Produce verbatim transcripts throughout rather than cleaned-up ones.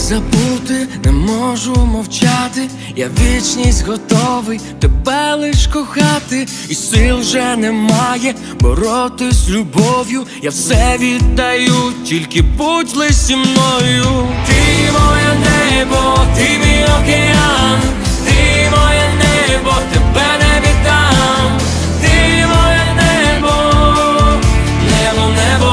забути, не можу мовчати. Я вічність готовий тебе лиш кохати, і сил вже немає боротись любов'ю. Я все віддаю, тільки будь лиш зі мною. Ти моє небо, ти мій океан, ти моє небо, тебе не віддам. Ти моє небо, небо, небо.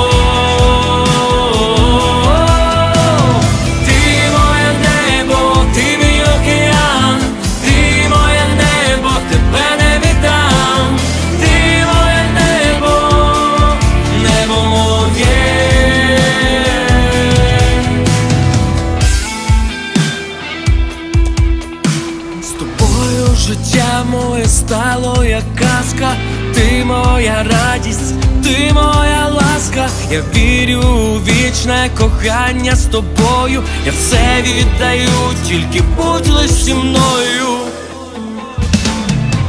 Життя моє стало як казка, ти моя радість, ти моя ласка. Я вірю у вічне кохання з тобою. Я все віддаю, тільки будь лиш зі мною.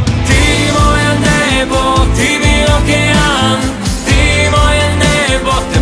Ти моє небо, ти мій океан, ти моє небо.